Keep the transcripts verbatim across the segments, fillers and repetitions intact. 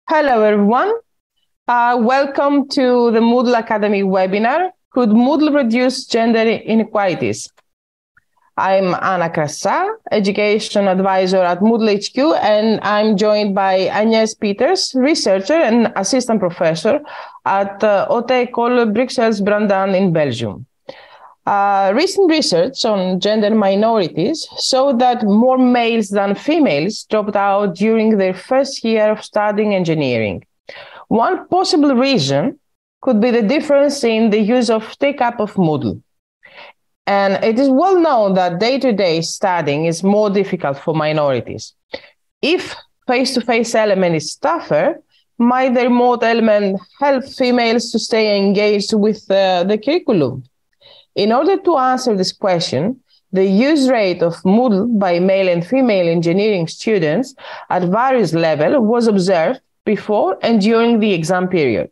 Hello, everyone. Uh, welcome to the Moodle Academy webinar, Could Moodle Reduce Gender Inequalities? I'm Anna Krasa, Education Advisor at Moodle H Q, and I'm joined by Agnes Peeters, Researcher and Assistant Professor at uh, Haute École Bruxelles-Brabant in Belgium. Uh, recent research on gender minorities showed that more males than females dropped out during their first year of studying engineering. One possible reason could be the difference in the use of take-up of Moodle. And it is well known that day-to-day studying is more difficult for minorities. If face-to-face element is tougher, might the remote element help females to stay engaged with uh, the curriculum? In order to answer this question, the use rate of Moodle by male and female engineering students at various levels was observed before and during the exam period.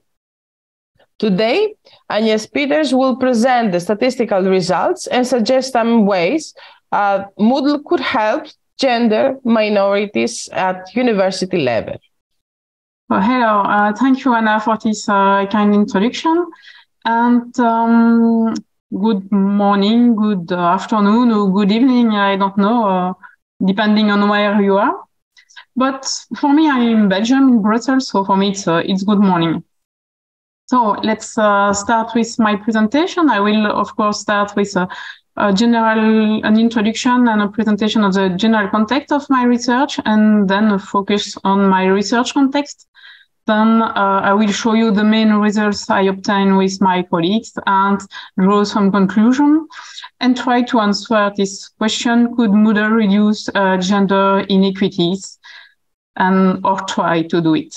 Today, Agnes Peeters will present the statistical results and suggest some ways uh, Moodle could help gender minorities at university level. Well, hello, uh, thank you, Anna, for this uh, kind introduction. And um, good morning, good afternoon, or good evening, I don't know, uh, depending on where you are. But for me, I'm in Belgium, in Brussels, so for me, it's, uh, it's good morning. So let's uh, start with my presentation. I will, of course, start with a, a general, an introduction and a presentation of the general context of my research, and then a focus on my research context. Then uh, I will show you the main results I obtained with my colleagues and draw some conclusion and try to answer this question: could Moodle reduce uh, gender inequities? And or try to do it.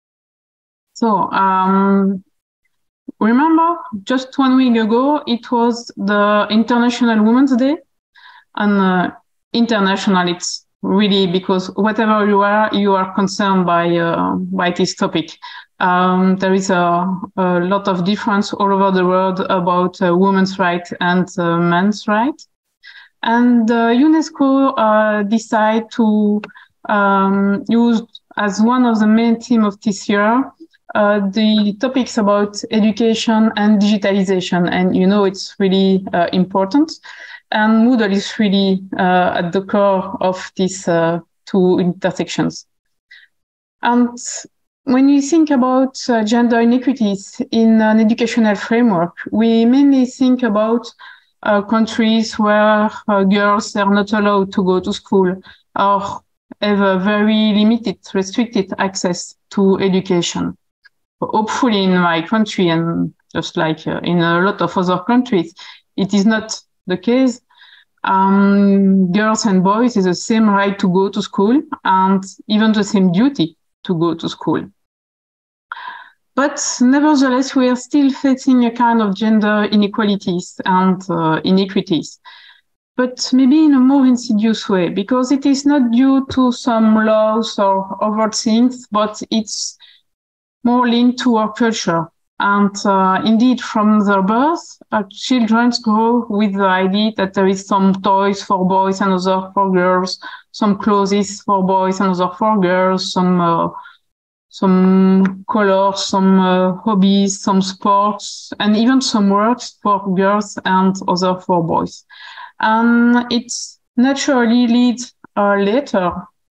So um, remember, just one week ago, it was the International Women's Day, and uh, international it's really because whatever you are, you are concerned by uh, by this topic. Um, there is a, a lot of difference all over the world about uh, women's rights and uh, men's rights. And uh, UNESCO uh, decided to um, use as one of the main themes of this year uh, the topics about education and digitalization. And you know it's really uh, important. And Moodle is really uh, at the core of these uh, two intersections. And when you think about uh, gender inequities in an educational framework, we mainly think about uh, countries where uh, girls are not allowed to go to school or have a very limited, restricted access to education. Hopefully in my country, and just like uh, in a lot of other countries, it is not the case. Um, girls and boys have the same right to go to school and even the same duty to go to school. But nevertheless, we are still facing a kind of gender inequalities and uh, inequities, but maybe in a more insidious way, because it is not due to some laws or other things, but it's more linked to our culture. And uh, indeed, from their birth, uh, children grow with the idea that there is some toys for boys and other for girls, some clothes for boys and other for girls, some uh, some colors, some uh, hobbies, some sports, and even some works for girls and other for boys. And it naturally leads uh, later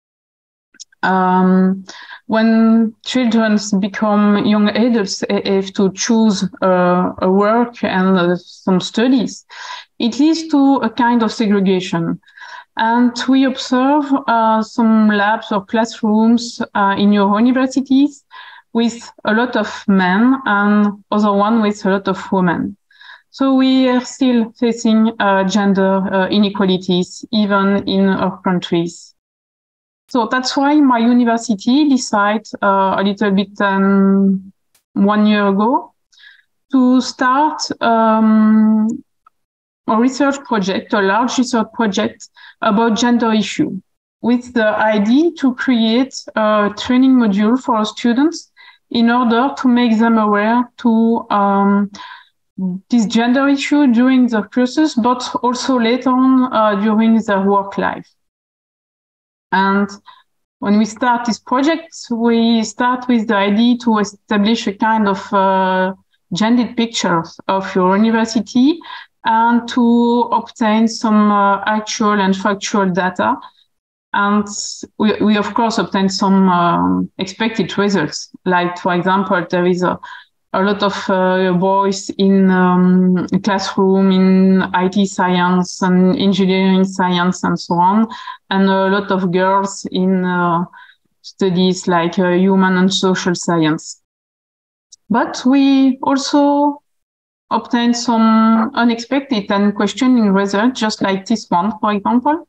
um, when children become young adults, have to choose uh, a work and uh, some studies, it leads to a kind of segregation. And we observe uh, some labs or classrooms uh, in your universities with a lot of men and other one with a lot of women. So we are still facing uh, gender uh, inequalities even in our countries. So that's why my university decided uh, a little bit um, one year ago to start um, a research project, a large research project about gender issue, with the idea to create a training module for students in order to make them aware to um, this gender issue during their courses, but also later on uh, during their work life. And when we start this project, we start with the idea to establish a kind of uh, gendered picture of your university and to obtain some uh, actual and factual data. And we, we of course, obtain some um, expected results. Like, for example, there is a, a lot of uh, boys in um, classroom in I T science and engineering science and so on, and a lot of girls in uh, studies like uh, human and social science. But we also obtain some unexpected and questioning results, just like this one, for example.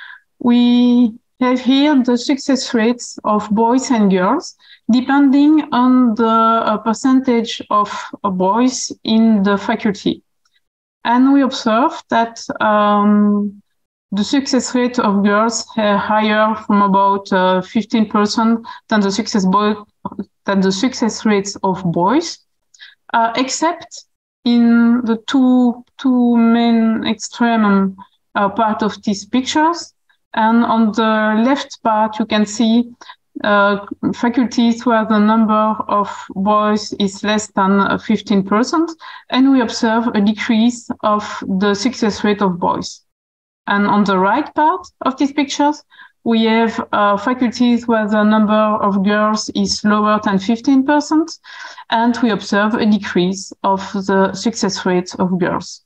We have here the success rates of boys and girls, depending on the uh, percentage of uh, boys in the faculty. And we observe that um, the success rate of girls are higher from about uh, fifteen percent than the success boy, than the success rates of boys, uh, except in the two, two main extreme uh, part of these pictures. And on the left part, you can see uh, faculties where the number of boys is less than fifteen percent, and we observe a decrease of the success rate of boys. And on the right part of these pictures, we have uh, faculties where the number of girls is lower than fifteen percent, and we observe a decrease of the success rate of girls.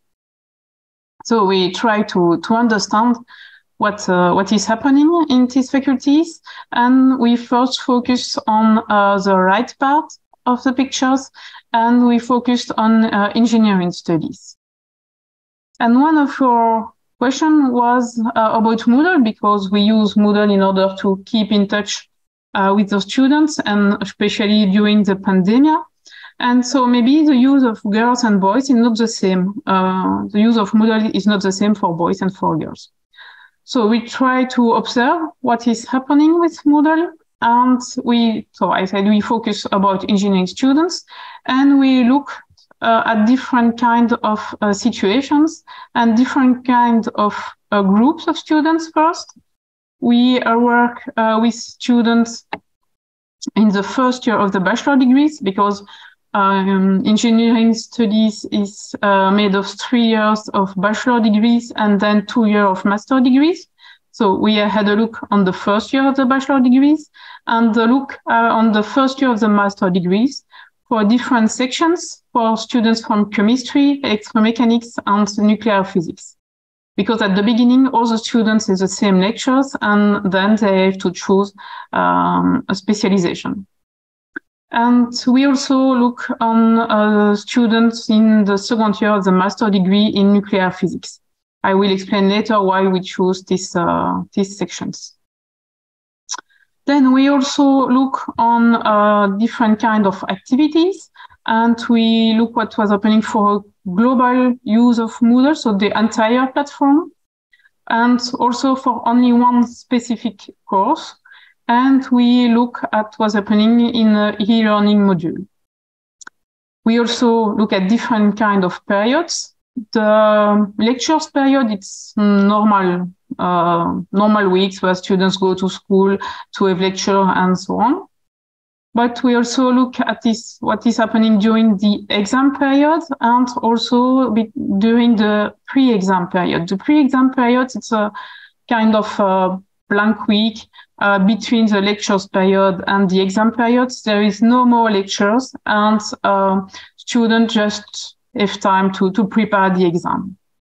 So we try to, to understand what uh, what is happening in these faculties, and we first focus on uh, the right part of the pictures, and we focused on uh, engineering studies. And one of your questions was uh, about Moodle, because we use Moodle in order to keep in touch uh, with the students, and especially during the pandemic. And so maybe the use of girls and boys is not the same. Uh, the use of Moodle is not the same for boys and for girls. So we try to observe what is happening with Moodle, and we, so I said we focus about engineering students, and we look uh, at different kind of uh, situations and different kind of uh, groups of students first. We uh, work uh, with students in the first year of the bachelor degrees, because Um, engineering studies is uh, made of three years of bachelor degrees and then two years of master degrees. So we had a look on the first year of the bachelor degrees and a look uh, on the first year of the master degrees for different sections for students from chemistry, electromechanics, and nuclear physics. Because at the beginning, all the students have the same lectures, and then they have to choose um, a specialization. And we also look on uh, students in the second year of the master degree in nuclear physics. I will explain later why we choose this, uh, these sections. Then we also look on uh, different kind of activities, and we look what was happening for global use of Moodle, so the entire platform, and also for only one specific course. And we look at what's happening in the e-learning module. We also look at different kind of periods. The lectures period, it's normal, uh, normal weeks where students go to school to have lecture and so on. But we also look at this, what is happening during the exam period and also be, during the pre-exam period. The pre-exam period, it's a kind of uh, blank week uh, between the lectures period and the exam periods. There is no more lectures, and uh, students just have time to, to prepare the exam.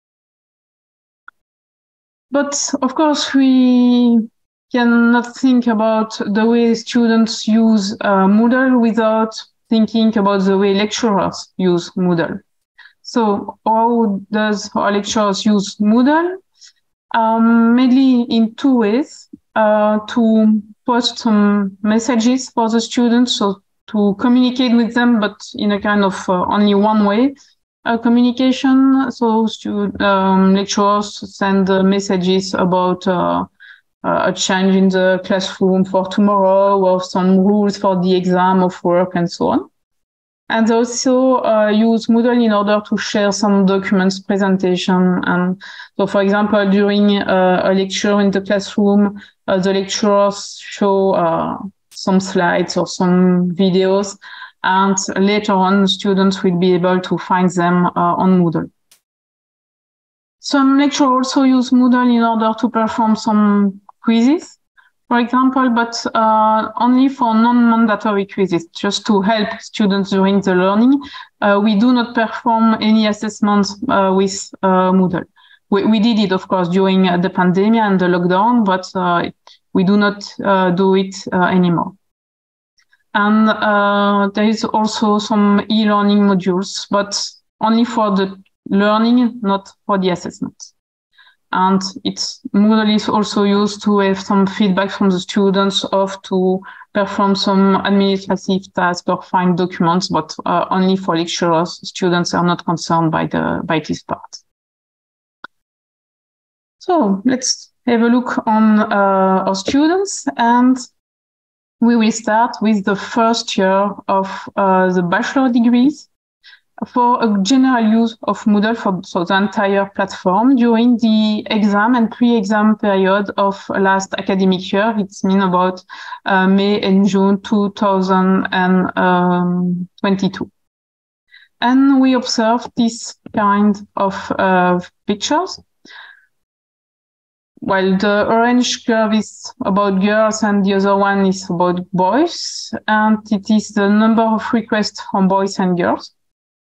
But of course, we cannot think about the way students use uh, Moodle without thinking about the way lecturers use Moodle. So how does our lecturers use Moodle? Um, mainly in two ways, uh, to post some messages for the students, so to communicate with them, but in a kind of uh, only one way uh, communication. So student, um, lecturers send uh, messages about uh, uh, a change in the classroom for tomorrow, or some rules for the exam of work and so on. And also uh, use Moodle in order to share some documents, presentation. And so, for example, during uh, a lecture in the classroom, uh, the lecturers show uh, some slides or some videos, and later on, students will be able to find them uh, on Moodle. Some lecturers also use Moodle in order to perform some quizzes, for example, but uh, only for non-mandatory quizzes, just to help students during the learning. Uh, we do not perform any assessments uh, with uh, Moodle. We, we did it, of course, during uh, the pandemic and the lockdown, but uh, we do not uh, do it uh, anymore. And uh, there is also some e-learning modules, but only for the learning, not for the assessments. And it's Moodle is also used to have some feedback from the students of to perform some administrative tasks or find documents, but uh, only for lecturers. Students are not concerned by the by this part. So let's have a look on uh, our students, and we will start with the first year of uh, the bachelor degrees. For a general use of Moodle for so the entire platform during the exam and pre-exam period of last academic year. It's mean about uh, May and June two thousand twenty-two. And we observe this kind of uh, pictures. While the orange curve is about girls and the other one is about boys, and it is the number of requests from boys and girls.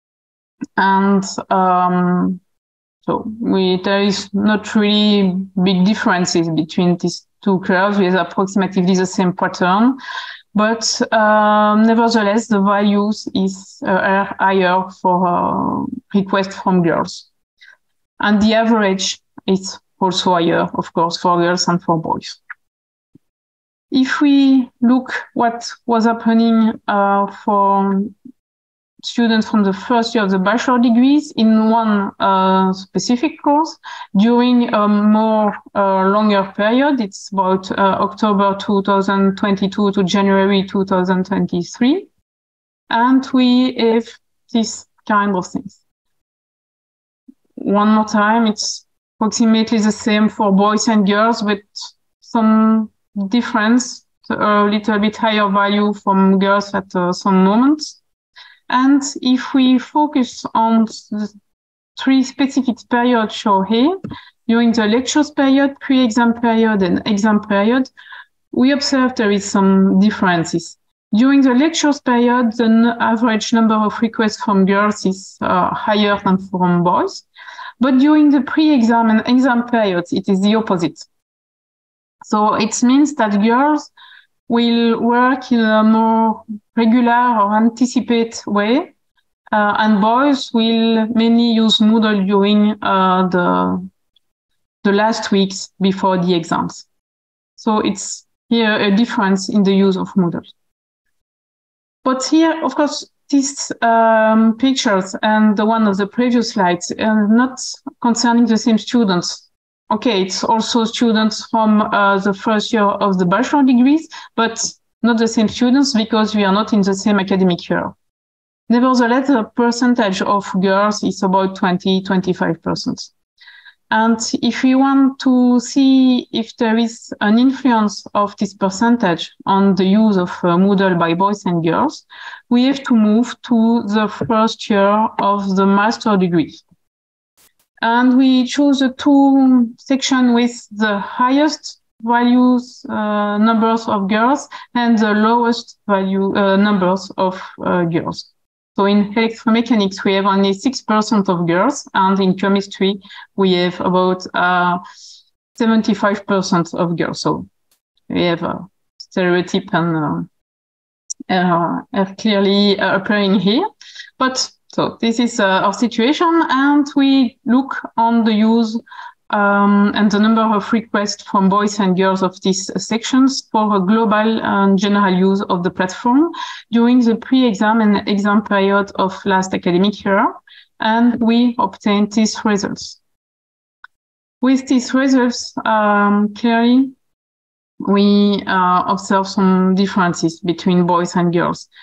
And um, so we, there is not really big differences between these two curves with approximately the same pattern, but um, nevertheless, the values is uh, higher for uh, requests from girls. And the average is also higher, of course, for girls and for boys. If we look what was happening uh, for students from the first year of the bachelor degrees in one uh, specific course during a more uh, longer period. It's about uh, October two thousand twenty-two to January two thousand twenty-three. And we have this kind of things. One more time, it's approximately the same for boys and girls, with some difference, a little bit higher value from girls at uh, some moments. And if we focus on the three specific periods shown here, during the lectures period, pre-exam period, and exam period, we observe there is some differences. During the lectures period, the average number of requests from girls is uh, higher than from boys. But during the pre-exam and exam periods, it is the opposite. So it means that girls will work in a more regular or anticipate way, uh, and boys will mainly use Moodle during uh, the, the last weeks before the exams. So it's here a difference in the use of Moodle. But here, of course, these um, pictures and the one of the previous slides are not concerning the same students. Okay, it's also students from uh, the first year of the bachelor degrees, but not the same students because we are not in the same academic year. Nevertheless, the percentage of girls is about twenty to twenty-five percent. And if we want to see if there is an influence of this percentage on the use of uh, Moodle by boys and girls, we have to move to the first year of the master degree. And we choose the two sections with the highest values, uh, numbers of girls, and the lowest value uh, numbers of uh, girls. So in electromechanics, we have only six percent of girls, and in chemistry, we have about uh, seventy-five percent of girls. So we have a stereotype and uh, uh, are clearly uh, appearing here. But so this is uh, our situation, and we look on the use um, and the number of requests from boys and girls of these sections for a global and general use of the platform during the pre-exam and exam period of last academic year, and we obtained these results. With these results, um, clearly, we uh, observe some differences between boys and girls.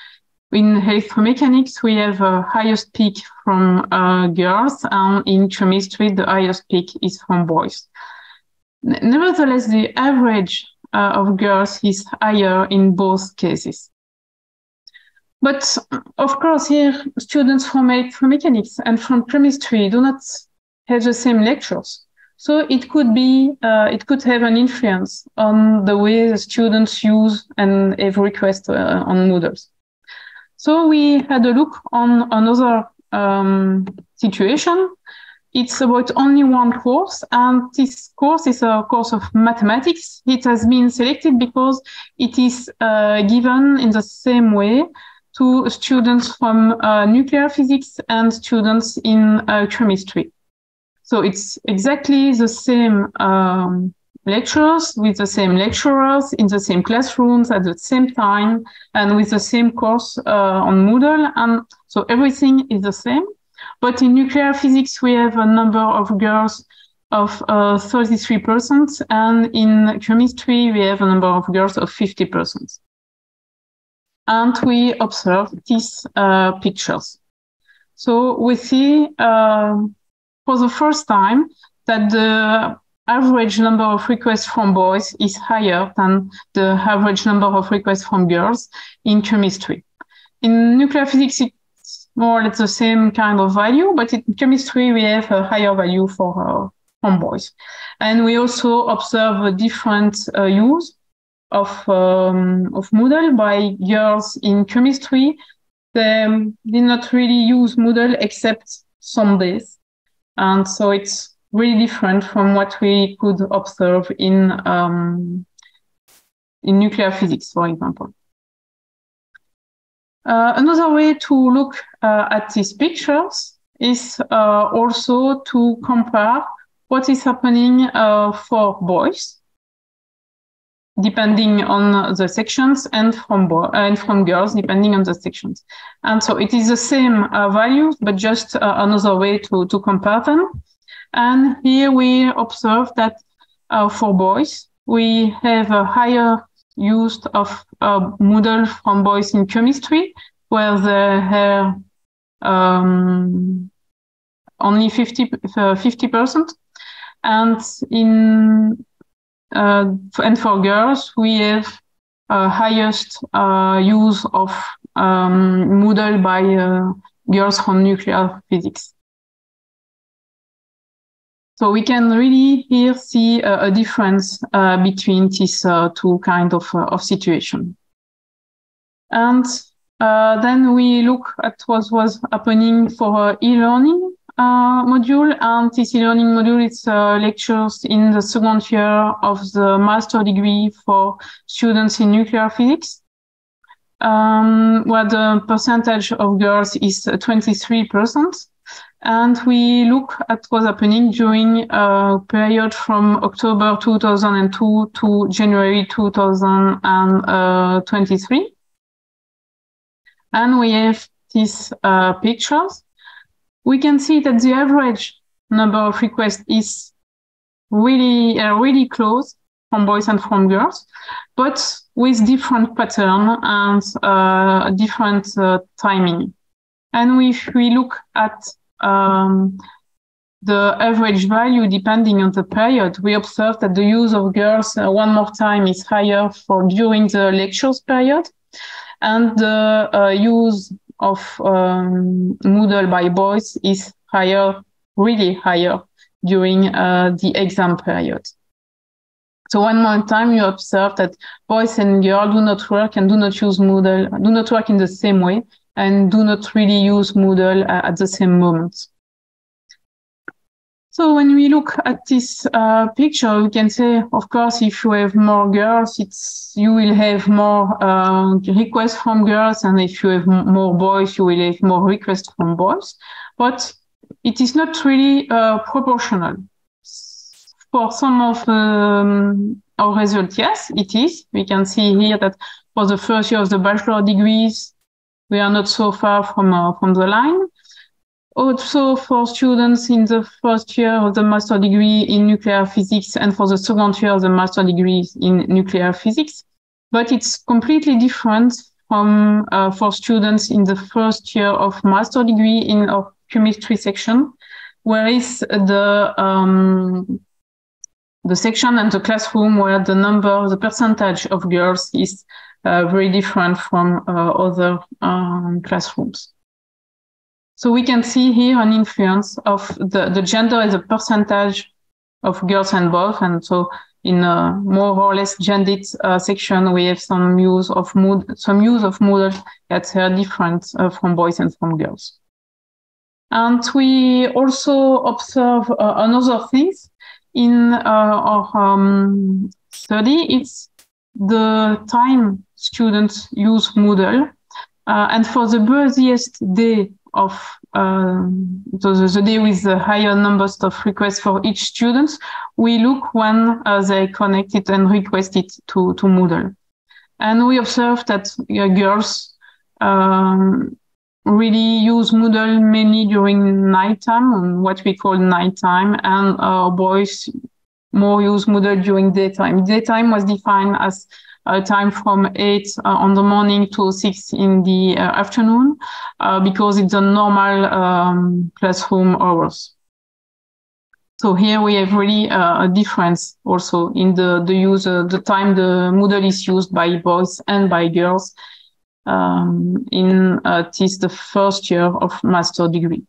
In electromechanics, we have a highest peak from uh, girls, and in chemistry, the highest peak is from boys. Nevertheless, the average uh, of girls is higher in both cases. But of course, here, students from electromechanics and from chemistry do not have the same lectures. So it could be, uh, it could have an influence on the way the students use and have requests uh, on Moodles. So we had a look on another um, situation. It's about only one course, and this course is a course of mathematics. It has been selected because it is uh, given in the same way to students from uh, nuclear physics and students in uh, chemistry. So it's exactly the same um, lectures with the same lecturers in the same classrooms at the same time and with the same course uh, on Moodle. And so everything is the same. But in nuclear physics, we have a number of girls of uh, thirty-three percent. And in chemistry, we have a number of girls of fifty percent. And we observe these uh, pictures. So we see uh, for the first time that the average number of requests from boys is higher than the average number of requests from girls in chemistry. In nuclear physics, it's more or less the same kind of value, but in chemistry, we have a higher value for uh, from boys. And we also observe a different uh, use of, um, of Moodle by girls in chemistry. They did not really use Moodle except some days. And so it's really different from what we could observe in, um, in nuclear physics, for example. Uh, another way to look uh, at these pictures is uh, also to compare what is happening uh, for boys, depending on the sections, and from boys and from girls, depending on the sections. And so it is the same uh, values, but just uh, another way to, to compare them. And here we observe that uh, for boys, we have a higher use of uh, Moodle from boys in chemistry, where they have um, only fifty percent. And in Uh, and for girls, we have uh, highest uh, use of um, Moodle by uh, girls from nuclear physics. So we can really here see a, a difference uh, between these uh, two kinds of, uh, of situation. And uh, then we look at what was happening for uh, e-learning Uh, module, and this e-learning module is uh, lectures in the second year of the master degree for students in nuclear physics, um, where the percentage of girls is twenty-three percent. And we look at what's happening during a period from October two thousand two to January two thousand twenty-three. And we have these uh, pictures. We can see that the average number of requests is really, uh, really close from boys and from girls, but with different pattern and uh, different uh, timing. And if we look at um, the average value depending on the period, we observe that the use of girls uh, one more time is higher for during the lectures period, and the uh, use of um, Moodle by boys is higher, really higher during uh, the exam period. So one more time, you observe that boys and girls do not work and do not use Moodle, do not work in the same way, and do not really use Moodle uh, at the same moment. So when we look at this uh, picture, we can say, of course, if you have more girls, it's you will have more uh, requests from girls, and if you have more boys, you will have more requests from boys. But it is not really uh, proportional. For some of um, our results, yes, it is. We can see here that for the first year of the bachelor degrees, we are not so far from uh, from the line. Also, for students in the first year of the master degree in nuclear physics and for the second year of the master degree in nuclear physics. But it's completely different from uh, for students in the first year of master degree in our chemistry section, whereas the um, the section and the classroom where the number, the percentage of girls is uh, very different from uh, other um, classrooms. So we can see here an influence of the, the gender as a percentage of girls and boys. And so in a more or less gendered uh, section, we have some use of Moodle, some use of Moodle that are different uh, from boys and from girls. And we also observe uh, another things in uh, our um, study. It's the time students use Moodle. Uh, and for the busiest day of uh, the, the day with the higher numbers of requests for each student, we look when uh, they connected and requested to, to Moodle. And we observe that uh, girls um, really use Moodle mainly during nighttime, on what we call nighttime, and uh, boys more use Moodle during daytime. Daytime was defined as a time from eight uh, on the morning to six in the uh, afternoon, uh, because it's a normal um, classroom hours. So here we have really uh, a difference also in the, the use, uh, the time the Moodle is used by boys and by girls um, in uh, this the first year of master degree.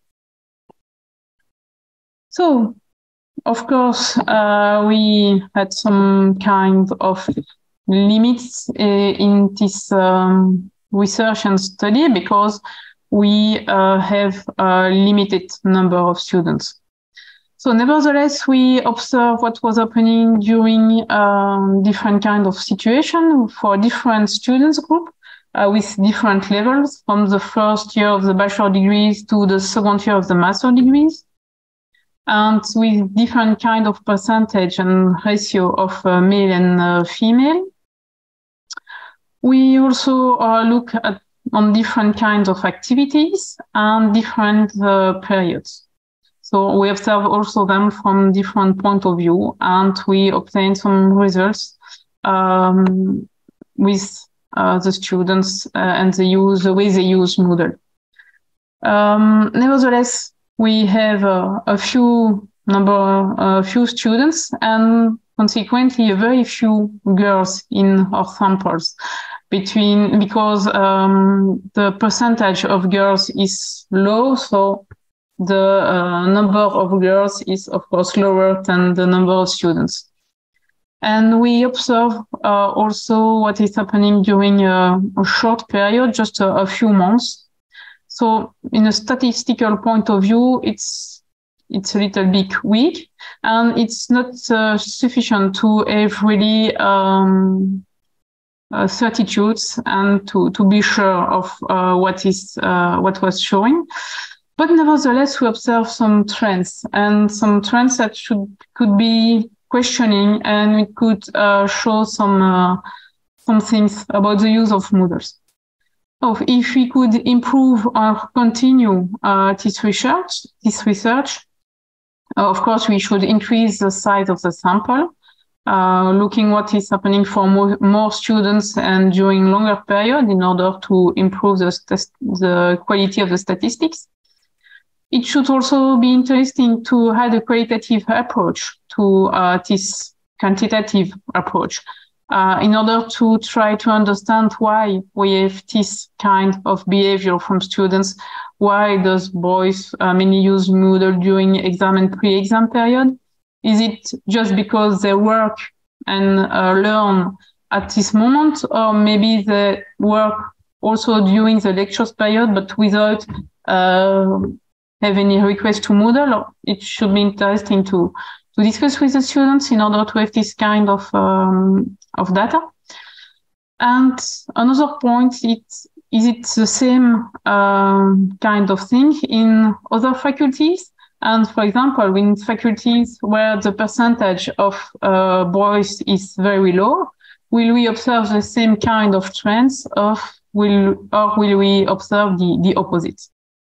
So, of course, uh, we had some kind of limits uh, in this um, research and study because we uh, have a limited number of students. So nevertheless, we observe what was happening during um, different kind of situation for different students group uh, with different levels from the first year of the bachelor degrees to the second year of the master degrees, and with different kind of percentage and ratio of uh, male and uh, female. We also uh, look at on different kinds of activities and different uh, periods. So we observe also them from different point of view, and we obtain some results um, with uh, the students uh, and the use the way they use Moodle. Um, nevertheless, we have uh, a few number, a uh, few students, and consequently, a very few girls in our samples. Between because um, the percentage of girls is low, so the uh, number of girls is, of course, lower than the number of students. And we observe uh, also what is happening during a, a short period, just a, a few months. So in a statistical point of view, it's it's a little bit weak, and it's not uh, sufficient to have really um, uh, certitudes and to, to be sure of uh, what is uh, what was showing. But nevertheless, we observe some trends, and some trends that should could be questioning, and we could uh, show some uh, some things about the use of Moodles. So if we could improve or continue uh, this research, this research, uh, of course, we should increase the size of the sample, uh, looking what is happening for more, more students and during longer period in order to improve the, the quality of the statistics. It should also be interesting to have a qualitative approach to uh, this quantitative approach uh, in order to try to understand why we have this kind of behavior from students. Why does boys uh, mainly use Moodle during exam and pre-exam period? Is it just because they work and uh, learn at this moment, or maybe they work also during the lectures period, but without uh, have any request to Moodle? It should be interesting to, to discuss with the students in order to have this kind of, um, of data. And another point, it, is it the same um, kind of thing in other faculties? And for example, in faculties where the percentage of uh, boys is very low, will we observe the same kind of trends of will, or will we observe the, the opposite?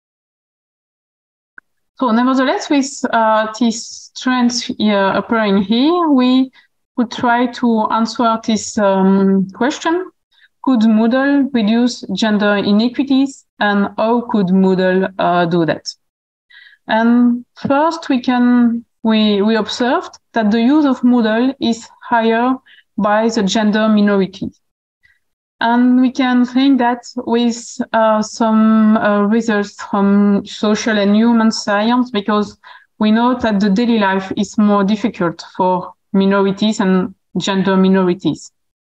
So nevertheless, with uh, these trends uh, appearing here, we would try to answer this um, question. could Moodle reduce gender inequities, and how could Moodle uh, do that? And first, we can we we observed that the use of Moodle is higher by the gender minority. And we can think that with uh, some uh, results from social and human science, because we know that the daily life is more difficult for minorities and gender minorities.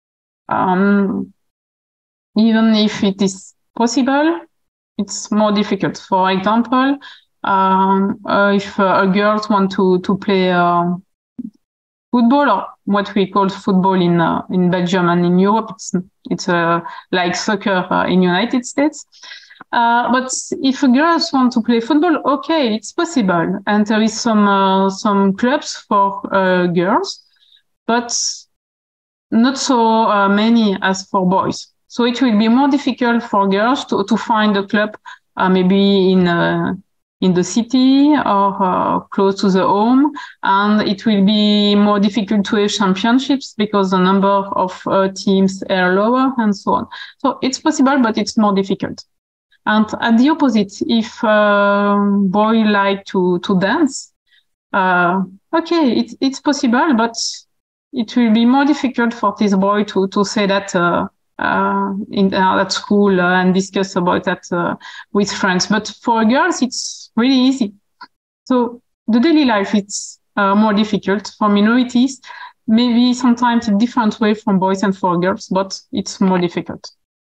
Um, even if it is possible, it's more difficult. For example, um, uh, if uh, girls want to, to play uh, football, or what we call football in uh, in Belgium and in Europe, it's it's uh, like soccer uh, in United States. Uh, but if girls want to play football, okay, it's possible, and there is some uh, some clubs for uh, girls, but not so uh, many as for boys. So it will be more difficult for girls to to find a club, uh, maybe in uh, in the city or uh, close to the home, and it will be more difficult to have championships because the number of uh, teams are lower and so on. So it's possible, but it's more difficult. And at the opposite, if uh, boy like to to dance, uh, okay, it's it's possible, but it will be more difficult for this boy to to say that uh, uh, in uh, at school uh, and discuss about that uh, with friends. But for girls, it's really easy. So the daily life, it's uh, more difficult for minorities. Maybe sometimes a different way from boys and for girls, but it's more difficult.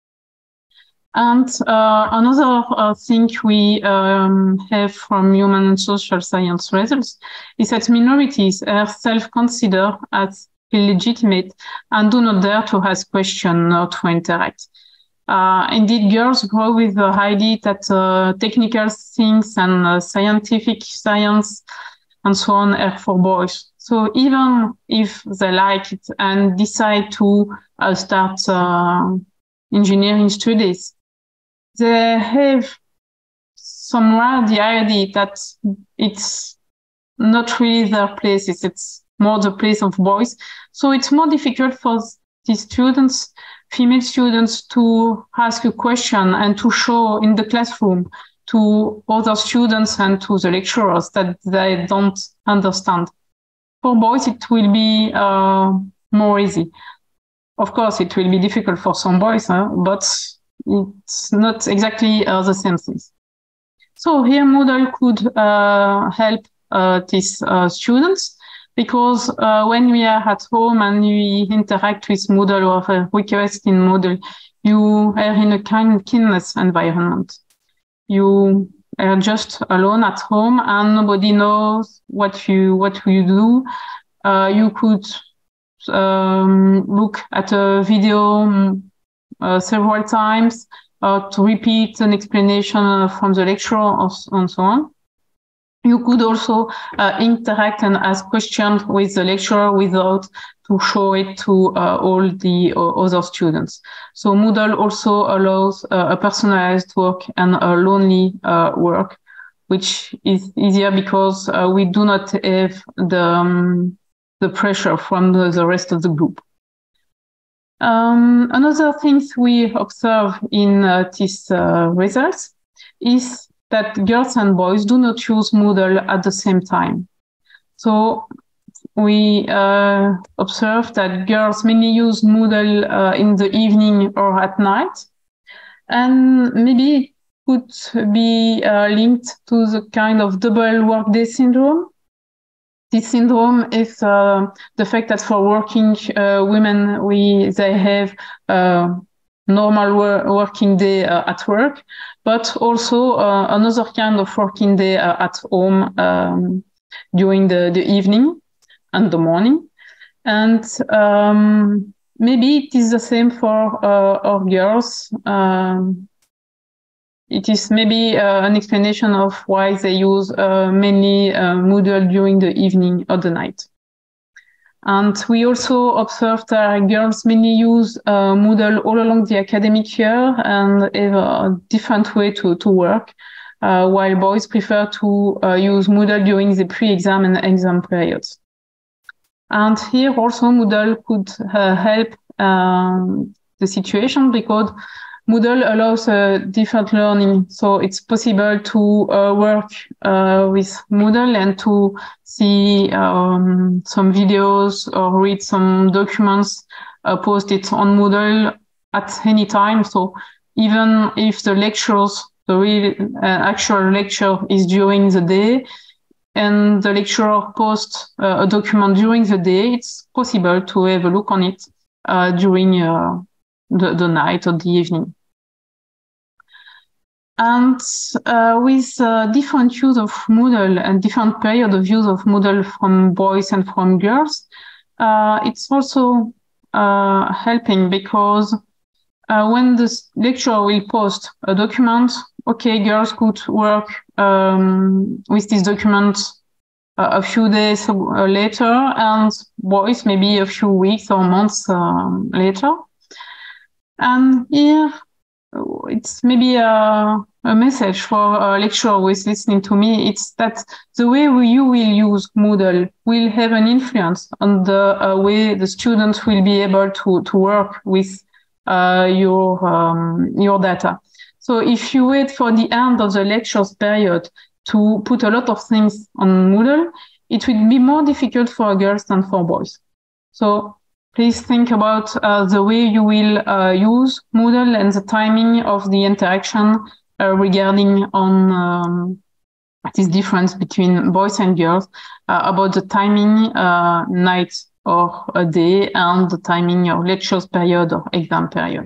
And uh, another uh, thing we um, have from human and social science results is that minorities are self-considered as illegitimate and do not dare to ask questions or to interact. Uh, indeed, girls grow with the idea that uh, technical things and uh, scientific science and so on are for boys. So even if they like it and decide to uh, start uh, engineering studies, they have somewhere the idea that it's not really their place, it's more the place of boys. So it's more difficult for the students, female students, to ask a question and to show in the classroom to other students and to the lecturers that they don't understand. For boys, it will be uh, more easy. Of course, it will be difficult for some boys, huh? But it's not exactly uh, the same thing. So here Moodle could uh, help uh, these uh, students, because uh, when we are at home and we interact with Moodle or uh, request in Moodle, you are in a kind kindness environment. You are just alone at home and nobody knows what you what you do. Uh, you could um, look at a video Uh, several times, uh, to repeat an explanation uh, from the lecturer and so on. You could also uh, interact and ask questions with the lecturer without to show it to uh, all the uh, other students. So Moodle also allows uh, a personalized work and a lonely uh, work, which is easier because uh, we do not have the, um, the pressure from the, the rest of the group. Um, another thing we observe in uh, these uh, results is that girls and boys do not use Moodle at the same time. So we uh, observe that girls mainly use Moodle uh, in the evening or at night, and maybe it could be uh, linked to the kind of double workday syndrome. This syndrome is uh, the fact that for working uh, women, we they have a normal wor working day uh, at work, but also uh, another kind of working day uh, at home um, during the, the evening and the morning. And um, maybe it is the same for uh, our girls. Um, It is maybe uh, an explanation of why they use uh, mainly uh, Moodle during the evening or the night. And we also observed that girls mainly use uh, Moodle all along the academic year and have a different way to, to work, uh, while boys prefer to uh, use Moodle during the pre-exam and exam periods. And here also Moodle could uh, help um, the situation because Moodle allows uh, different learning. So it's possible to uh, work uh, with Moodle and to see um, some videos or read some documents uh, posted on Moodle at any time. So even if the lectures, the real uh, actual lecture is during the day and the lecturer posts uh, a document during the day, it's possible to have a look on it uh, during uh, The, the night or the evening. And uh, with uh, different use of Moodle and different period of use of Moodle from boys and from girls, uh, it's also uh, helping because uh, when the lecturer will post a document, okay, girls could work um, with this document uh, a few days later and boys maybe a few weeks or months um, later. And here, it's maybe a, a message for a lecturer who is listening to me. It's that the way you will use Moodle will have an influence on the uh, way the students will be able to, to work with uh, your, um, your data. So if you wait for the end of the lectures period to put a lot of things on Moodle, it will be more difficult for girls than for boys. So please think about uh, the way you will uh, use Moodle and the timing of the interaction uh, regarding on um, this difference between boys and girls, uh, about the timing uh, night or a day and the timing of lectures period or exam period.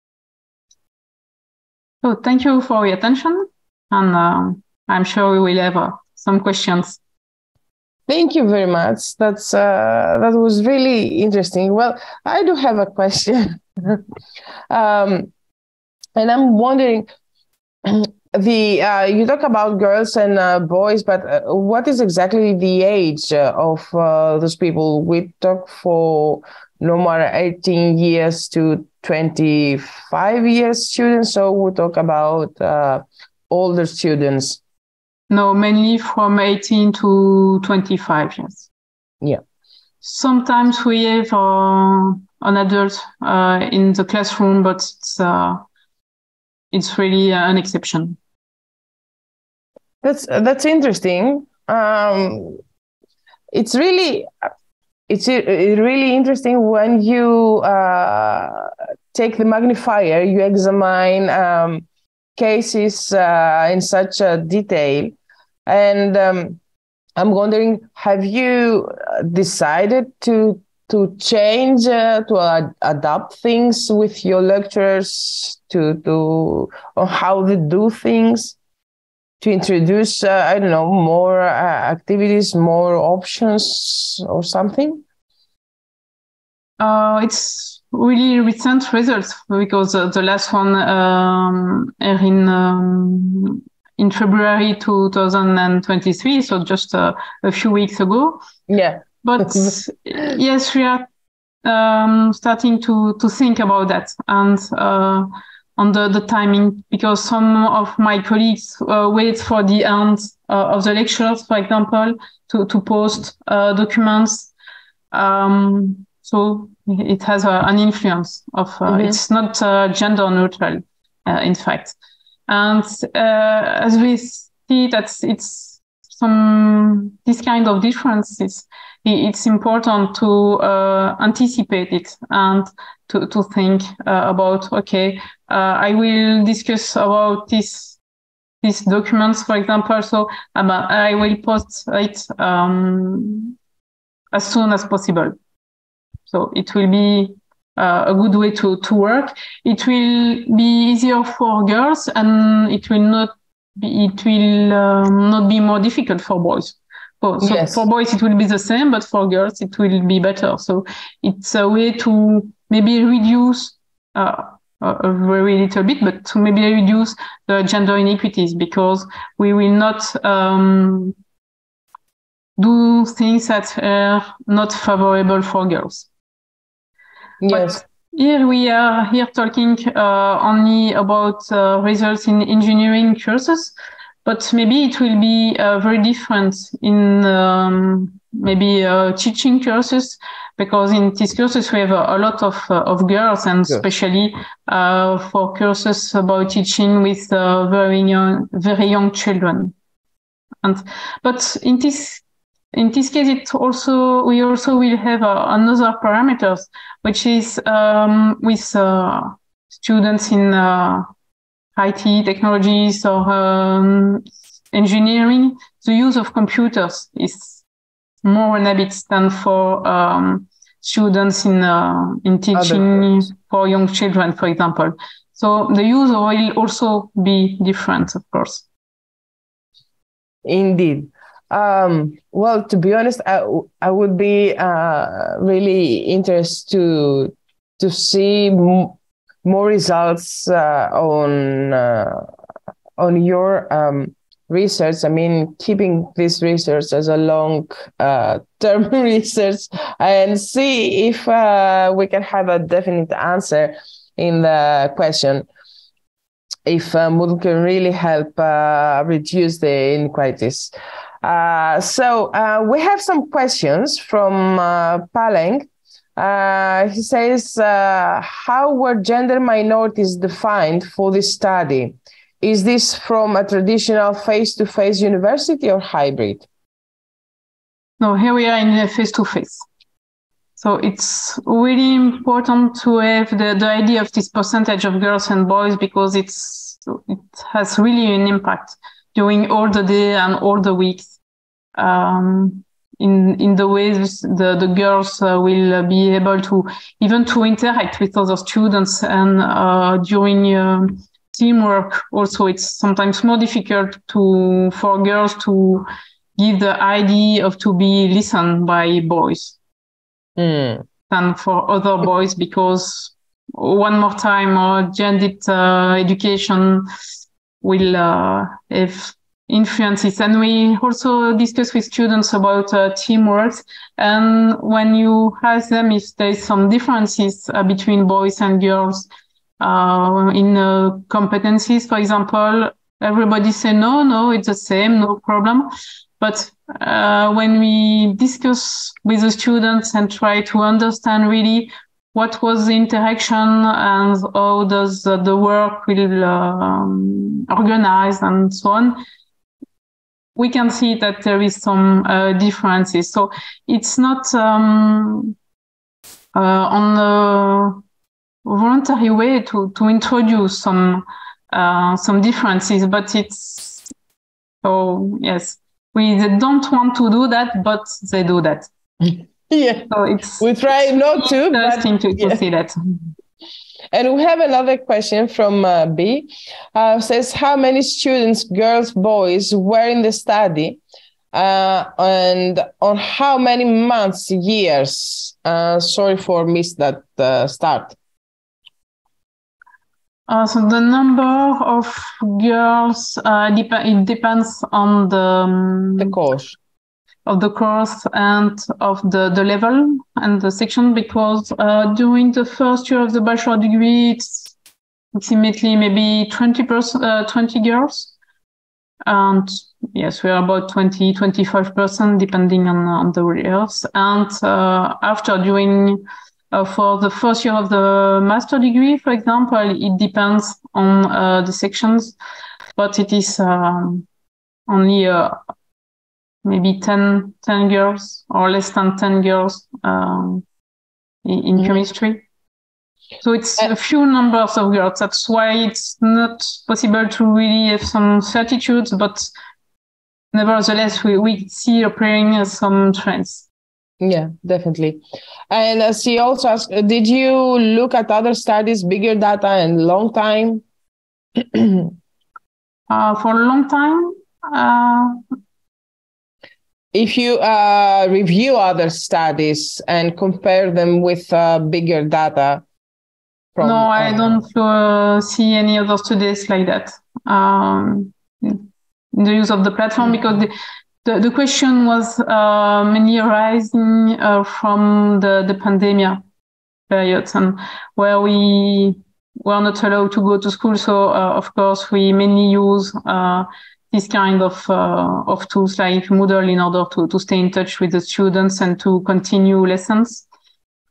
So thank you for your attention, and uh, I'm sure we will have uh, some questions. Thank you very much. That's uh, that was really interesting. Well, I do have a question, um, and I'm wondering, the uh, you talk about girls and uh, boys, but uh, what is exactly the age uh, of uh, those people? We talk for normal eighteen years to twenty-five years students, so we talk about uh, older students. No, mainly from eighteen to twenty-five years. Yeah. Sometimes we have uh, an adult uh, in the classroom, but it's, uh, it's really an exception. That's that's interesting. Um, it's really it's really interesting when you uh, take the magnifier, you examine um, cases uh, in such a detail. And um, I'm wondering, have you decided to to change, uh, to ad- adapt things with your lecturers to to on how they do things, to introduce uh, I don't know, more uh, activities, more options, or something? Uh, it's really recent results because uh, the last one um, are in. Um, in February two thousand twenty-three, so just uh, a few weeks ago. Yeah. But yes, we are um, starting to, to think about that and uh, on the, the timing, because some of my colleagues uh, wait for the end uh, of the lectures, for example, to, to post uh, documents. Um, so it has uh, an influence of, uh, mm-hmm. It's not uh, gender neutral, uh, in fact. And uh, as we see that it's some this kind of differences, it's important to uh, anticipate it and to to think uh, about, okay, uh, I will discuss about this these documents, for example, so um, I will post it um, as soon as possible. So it will be Uh, a good way to, to work. It will be easier for girls, and it will not be, it will um, not be more difficult for boys. So, so yes. For boys, it will be the same, but for girls, it will be better. So it's a way to maybe reduce uh, a very little bit, but to maybe reduce the gender inequities, because we will not um, do things that are not favorable for girls. Yes. But here we are here talking uh, only about uh, results in engineering courses, but maybe it will be uh, very different in um, maybe uh, teaching courses, because in this courses we have a, a lot of uh, of girls, and Yes. especially uh, for courses about teaching with uh, very young, very young children. And but in this in this case, it also we also will have uh, another parameters, which is um, with uh, students in uh, I T technologies or um, engineering. The use of computers is more an habit than for um, students in uh, in teaching for young children, for example. So the use will also be different, of course. Indeed. Um, well, to be honest, I, I would be uh, really interested to to see m- more results uh, on uh, on your um, research. I mean, keeping this research as a long uh, term research, and see if uh, we can have a definite answer in the question. If uh, Moodle can really help uh, reduce the inequalities. Uh, so uh, we have some questions from uh, Paleng. Uh, he says, uh, how were gender minorities defined for this study? Is this from a traditional face-to-face university or hybrid? No, here we are in a face-to-face. So it's really important to have the, the idea of this percentage of girls and boys, because it's it has really an impact during all the day and all the weeks. Um, in in the ways the the girls uh, will be able to even to interact with other students, and uh, during uh, teamwork also it's sometimes more difficult to for girls to give the idea of to be listened by boys. Mm. Than for other boys, because one more time, our gendered uh, education will uh, have influences. And we also discuss with students about uh, teamwork. And when you ask them if there is some differences uh, between boys and girls uh, in uh, competencies, for example, everybody say, no, no, it's the same, no problem. But uh, when we discuss with the students and try to understand really what was the interaction and how does uh, the work will um, organize and so on, we can see that there is some uh, differences. So it's not um, uh, on a voluntary way to, to introduce some uh, some differences, but it's, oh yes. We don't want to do that, but they do that. Yeah, so it's we try not to. Interesting but, to, to yeah. see that. And we have another question from uh, B. Uh, says, how many students, girls, boys, were in the study, uh, and on how many months, years? Uh, sorry for miss that uh, start. Uh, so the number of girls, uh, dep- it depends on the, um, the course of the course and of the, the level and the section, because uh, during the first year of the bachelor degree, it's approximately maybe twenty percent, uh, twenty girls. And yes, we are about twenty, twenty-five percent depending on, on the years. And uh, after during Uh, for the first year of the master degree, for example, it depends on uh, the sections, but it is um, only uh, maybe ten, ten girls or less than ten girls um, in, in mm-hmm. chemistry. So it's a few numbers of girls. That's why it's not possible to really have some certitudes, but nevertheless, we, we see appearing some trends. Yeah, definitely. And uh, she also asked, did you look at other studies, bigger data and long time? uh, for a long time? Uh... If you uh, review other studies and compare them with uh, bigger data? From, no, I uh, don't uh, see any other studies like that. Um, the use of the platform, because the The, the question was uh, mainly arising uh, from the, the pandemic periods, and where we were not allowed to go to school. So, uh, of course, we mainly use uh, this kind of uh, of tools like Moodle in order to, to stay in touch with the students and to continue lessons.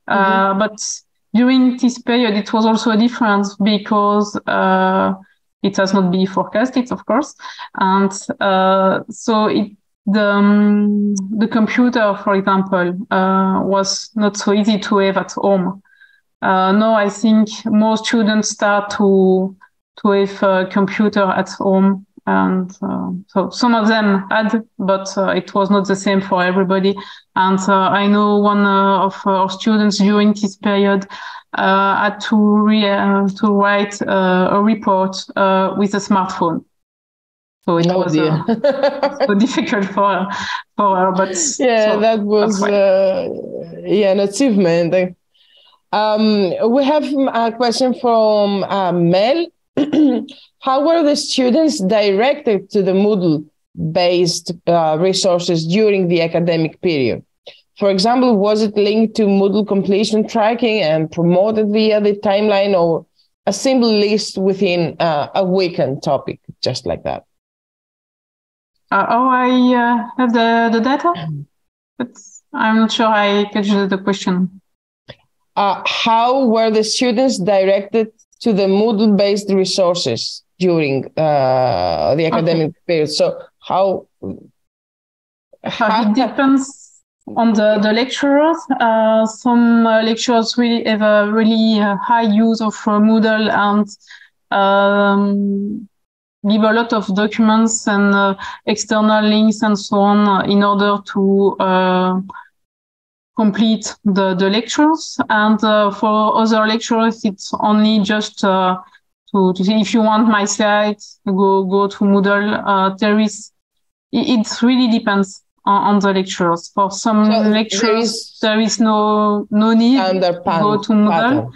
Uh, mm-hmm. But during this period, it was also different because uh, it has not been forecasted, of course. And uh, so it, the, um, the computer, for example, uh, was not so easy to have at home. Uh, now I think most students start to to have a computer at home. And uh, so some of them had, but uh, it was not the same for everybody. And uh, I know one uh, of our students during this period uh, had to re- uh, to write uh, a report uh, with a smartphone. So it oh, was uh, so difficult for her, for her. But yeah, so that was uh, yeah an achievement. Um, we have a question from uh, Mel. How were the students directed to the Moodle-based uh, resources during the academic period? For example, was it linked to Moodle completion tracking and promoted via the timeline, or a simple list within uh, a weekend topic, just like that? Uh, oh, I uh, have the, the data, but I'm not sure I catch the question. Uh, how were the students directed to the Moodle-based resources during uh, the academic okay. period? So how, how... It depends on the, the lecturers. Uh, some uh, lecturers really have a really uh, high use of uh, Moodle and um, give a lot of documents and uh, external links and so on uh, in order to uh, complete the, the lectures. And uh, for other lecturers, it's only just uh, to, to see if you want my slides, go go to Moodle. Uh, there is, it, it really depends on, on the lecturers. For some so lecturers, there is, there is no no need to go to Moodle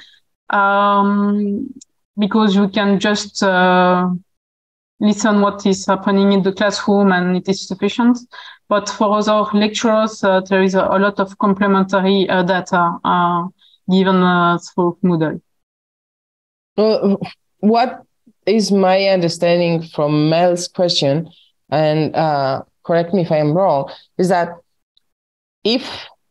um, because you can just uh, listen what is happening in the classroom and it is sufficient. But for other lecturers, uh, there is a, a lot of complementary uh, data uh, given uh, through Moodle. Well, what is my understanding from Mel's question, and uh, correct me if I am wrong, is that if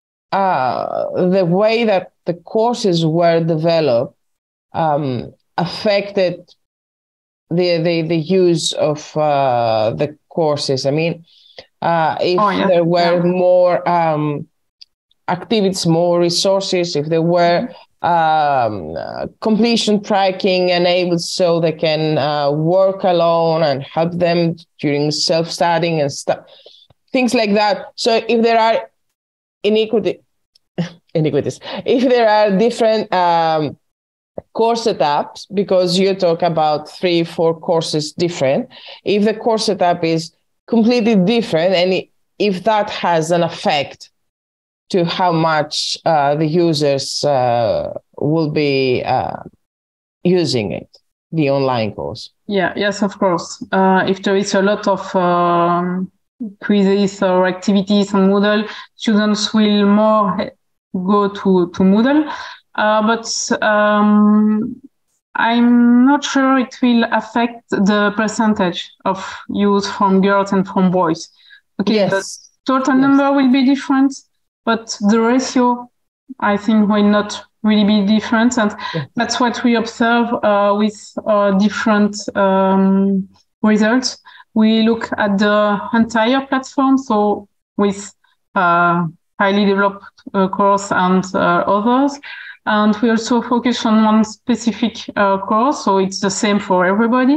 uh, the way that the courses were developed um, affected the, the, the use of uh, the courses, I mean, Uh, if oh, yeah. there were yeah. more um, activities, more resources, if there were um, uh, completion tracking enabled so they can uh, work alone and help them during self-studying and stuff, things like that. So if there are inequity, inequities, if there are different um, course setups, because you talk about three, four courses different, if the course setup is completely different, and if that has an effect to how much uh, the users uh, will be uh, using it, the online course. Yeah, yes, of course. Uh, if there is a lot of um, quizzes or activities on Moodle, students will more go to, to Moodle. Uh, but um, I'm not sure it will affect the percentage of use from girls and from boys. Okay, yes. The total yes. number will be different, but the ratio, I think, will not really be different. And yes. that's what we observe uh, with uh, different um, results. We look at the entire platform, so with uh, highly developed uh, course and uh, others. And we also focus on one specific uh, course, so it's the same for everybody.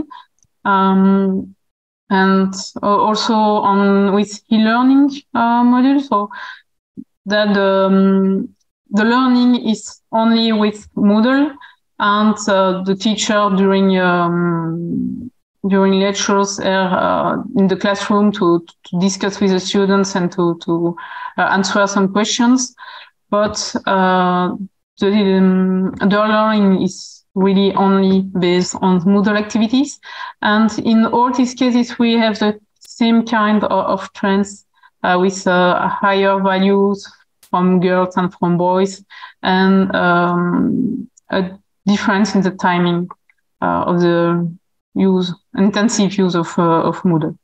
Um, and uh, also on with e-learning uh, module, so that um, the learning is only with Moodle, and uh, the teacher during um, during lectures are uh, in the classroom to, to discuss with the students and to to uh, answer some questions, but uh, The, um, the learning is really only based on Moodle activities. And in all these cases, we have the same kind of, of trends uh, with uh, higher values from girls and from boys, and um, a difference in the timing uh, of the use, intensive use of, uh, of Moodle.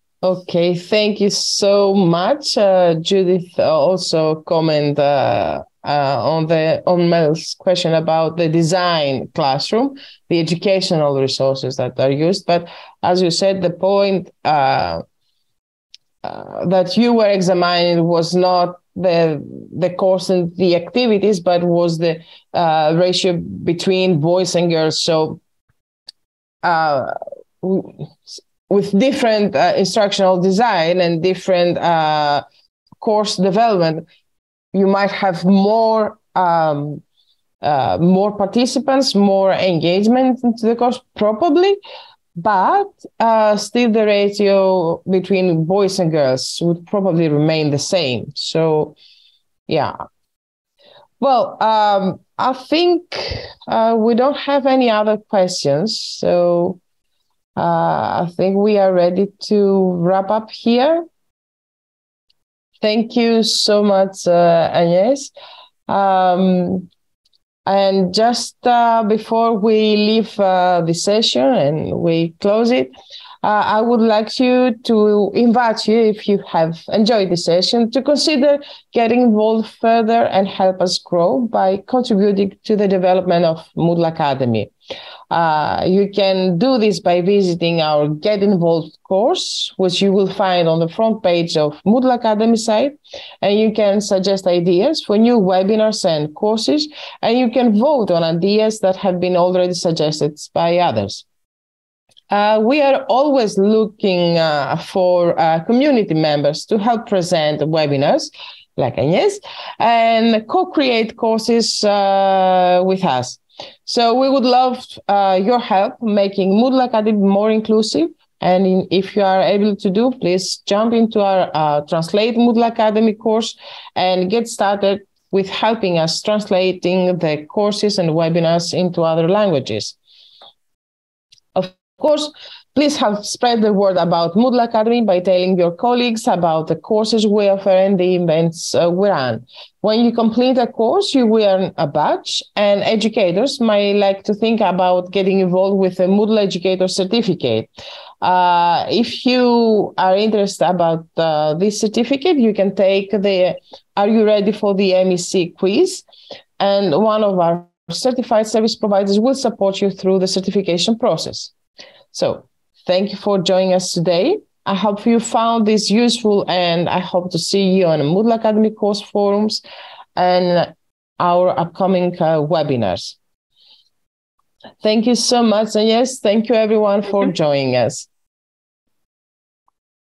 Okay, thank you so much. Uh, Judith also comment uh, uh, on the on Mel's question about the design classroom, the educational resources that are used. But as you said, the point uh, uh, that you were examining was not the the course and the activities, but was the uh, ratio between boys and girls. So uh, with different uh, instructional design and different uh, course development, you might have more um, uh, more participants, more engagement into the course, probably, but uh, still the ratio between boys and girls would probably remain the same. So, yeah. Well, um, I think uh, we don't have any other questions. So uh, I think we are ready to wrap up here. Thank you so much, uh, Agnes. Um, and just uh, before we leave uh, the session and we close it, uh, I would like you to invite you, if you have enjoyed the session, to consider getting involved further and help us grow by contributing to the development of Moodle Academy. Uh, you can do this by visiting our Get Involved course, which you will find on the front page of Moodle Academy site, and you can suggest ideas for new webinars and courses, and you can vote on ideas that have been already suggested by others. Uh, we are always looking uh, for uh, community members to help present webinars, like Agnes, and co-create courses uh, with us. So we would love uh, your help making Moodle Academy more inclusive. And in, if you are able to do, please jump into our uh, Translate Moodle Academy course and get started with helping us translating the courses and webinars into other languages. Of course, please help spread the word about Moodle Academy by telling your colleagues about the courses we offer and the events uh, we run. When you complete a course, you will earn a badge, and educators might like to think about getting involved with a Moodle Educator certificate. Uh, if you are interested about uh, this certificate, you can take the Are You Ready for the M E C quiz, and one of our certified service providers will support you through the certification process. So, thank you for joining us today. I hope you found this useful, and I hope to see you on Moodle Academy course forums and our upcoming uh, webinars. Thank you so much, and yes, thank you everyone for joining us.